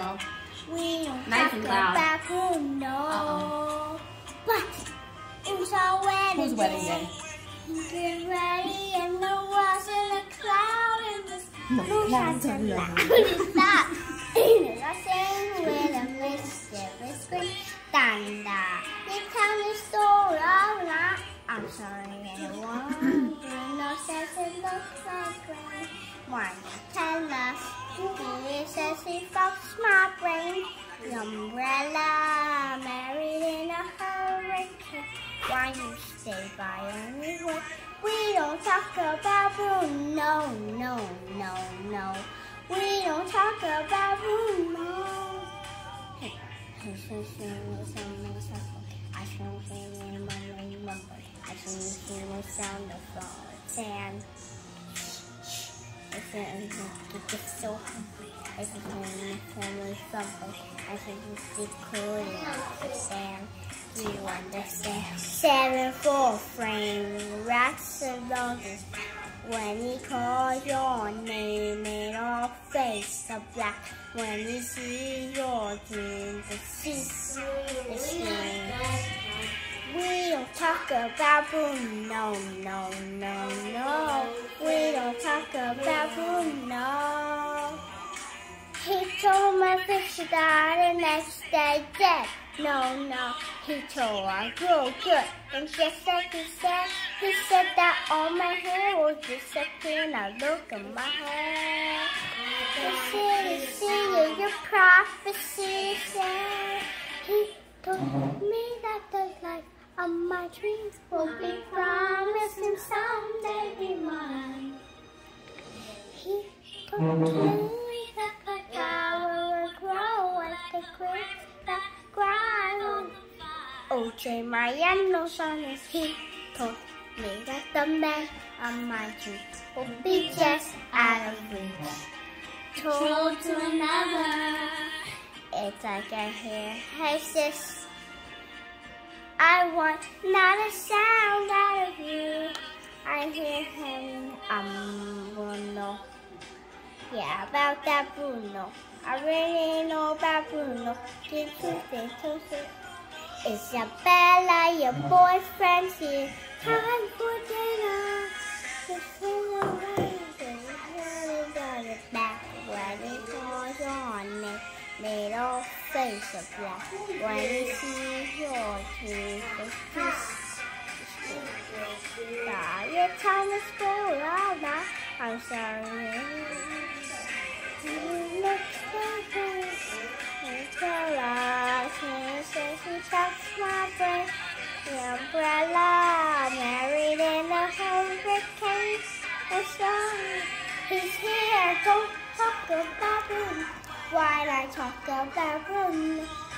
girl. We don't Nice talk and loud. about Bruno. But it was our wedding Whose wedding day? Get ready and the walls in the cloud and the clouds are low. Stop. I sing with a mysterious scream. Thunder. You tell me story all night. I'm sorry, everyone. Bruno says it looks like rain. Why not tell us? He says he fucks my brain. The umbrella married in a hurricane. Why you stay by anyway? We don't talk about Bruno, no. We don't talk about Bruno. Hey, I should sing the sound of sand. I said it's so hungry. I said family something. I said you clearly understand. Do you understand? 7-4 frame rats along when he calls your name, it all face of black. When he sees your dreams, the sea, the skin. We don't talk about Bruno, no. We don't talk about Bruno. He told my fish to die the next day dead. No. He told I grew good. And just like he said that all my hair was disappear. Now look at my hair. The city, your prophecy said. He told me that the life of my dreams will be promised and someday be mine. He told me that the flower will grow as the grapes that ground. OJ Mariano's on his heat. Told me that the man of my dreams will be just out of reach. Told to another, it's like I hear, hey sis, I want not a sound out of you. I hear him, Bruno. Yeah, about that Bruno. I really know about Bruno. Get to Isabella, your boyfriend's here. Time for dinner. Just in the rain, got it back. When he calls on it, made all face of black. When he sees your teeth, it's just your time is going out now. I'm sorry. You look so good. He says he touched my brain. The umbrella married in a hurricane. I'm sorry. He's here. Don't talk about him. Why'd I talk about Bruno?